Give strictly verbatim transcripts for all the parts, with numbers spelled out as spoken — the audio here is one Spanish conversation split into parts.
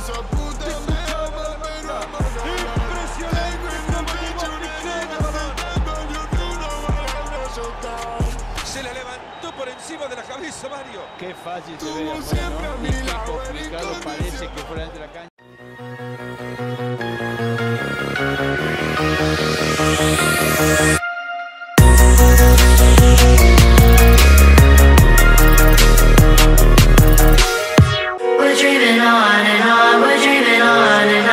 esa puta me ama, pero impresionante como dicho se la levantó por encima de la cabeza, Mario. Qué fácil se ve Como afuera, siempre ¿no? a Y mi qué lado, complicado Eric parece Condicio. que fuera dentro de la cancha. We're dreaming on and on, we're dreaming on and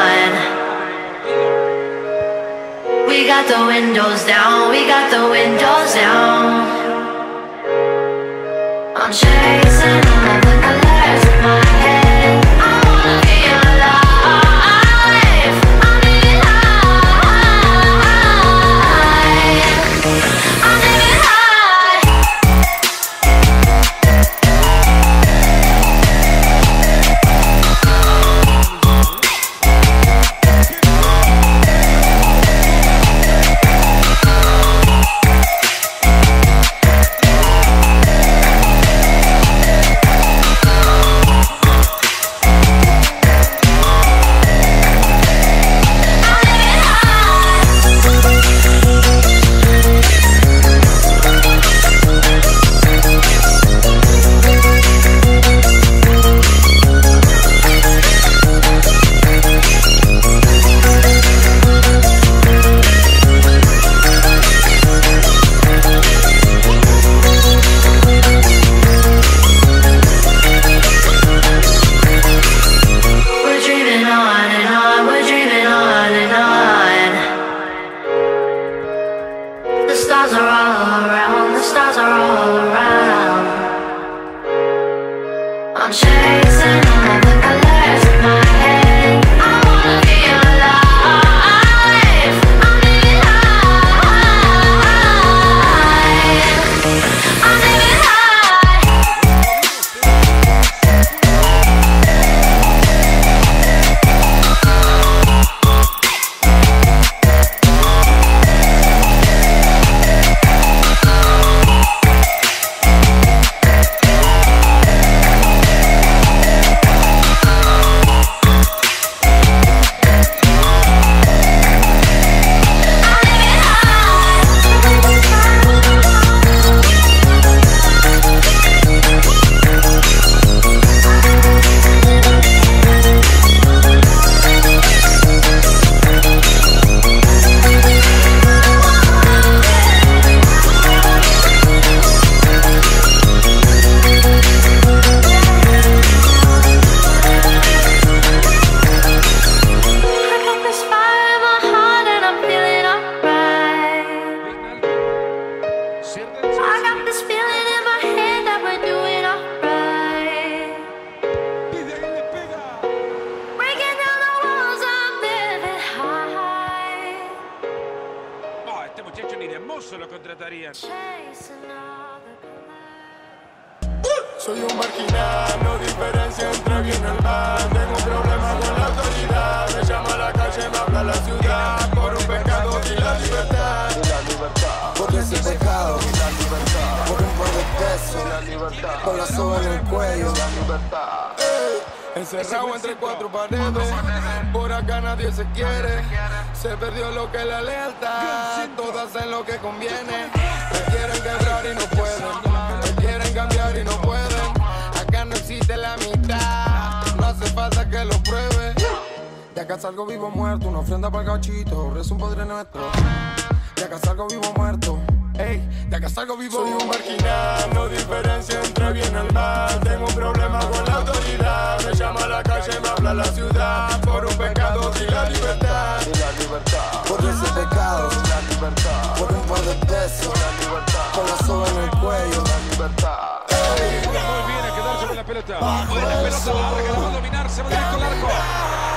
on. We got the windows down, we got the windows down. I'm chasing all the colors in my head. I wanna be alive. I'm living high. I'm living high. We're dreaming on and on, we're dreaming on and on. The stars are all around, the stars are all around. I'm chasing all the colors in my head. I wanna be alive. I'm living high. I'm living high. I got this fire in my heart and I'm feeling alright. I got this feeling in my head that we're doing alright. Breaking down the walls, I'm living high. Oh, este muchacho ni de mozo lo contratarían. Chasing all the colors. Soy un marginal, no diferencia entre bien y el mal. Tengo un problema con la autoridad. Me llama a la calle, me habla la ciudad. Por un pecado y la libertad. Por ese pecado, por un par de pesos, con la soga en el cuello. Encerrado entre cuatro paredes, por acá nadie se quiere. Se perdió lo que es la lealtad, todas hacen lo que conviene. Me quieren quebrar y no pueden, me quieren cambiar y no pueden. Acá no existe la mitad, no hace falta que lo pruebe. De acá salgo vivo o muerto, una ofrenda para el gachito, rezo un padre nuestro. De acá salgo vivo o muerto, ey, de acá salgo vivo. Soy un marginal, no diferencia entre bien y el mal. Tengo un problema con la autoridad. Me llama a la calle, me habla la ciudad. Por un pecado y la libertad. Por ese pecado, por un par de pesos, con la soga en el cuello. Muy bien a quedarse con la pelota. Buena pelota larga, la va a dominar, se va directo al arco.